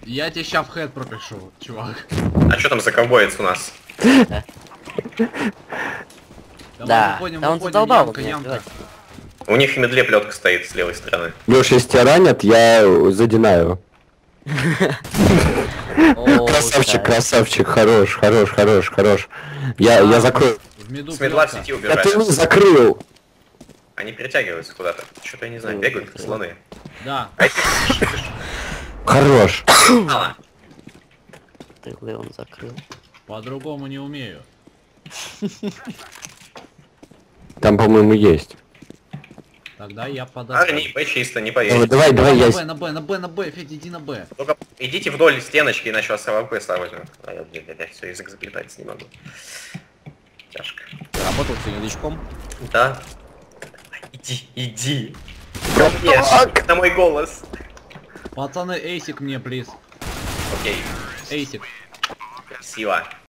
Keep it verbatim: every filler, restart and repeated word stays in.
Я тебе ща в хэт пропишу, чувак. А что там за ковбоец у нас? Да, выходим, да он выходим, задолбал ямка, меня, ямка. давайте. У них в медле плетка стоит с левой стороны. Лёш, если тебя ранят, я задинаю. О, Красавчик, да. красавчик, хорош, хорош, хорош, хорош. Я, А, я закрою. В меду С медла в плётка. сети Да ты убежали. не закрыл. Они перетягиваются куда-то. Что-то я не знаю, бегают как слоны. Да. Хорош. А, Тылы он закрыл. По-другому не умею. Там, по-моему, есть. Тогда я подожду. Арни, Б чисто, не Давай, поедете. давай, давай, На я... Б, на Б, на Б, на Б, Федя, иди на Б. Только идите вдоль стеночки, иначе вас АВП возьмет. А я, блядь, я все язык заплетать не могу. Тяжко. Работал ты новичком. Да. Иди, иди. Ко мне, на мой голос. Пацаны, эйсик мне, плиз. Окей, Эйсик. красиво.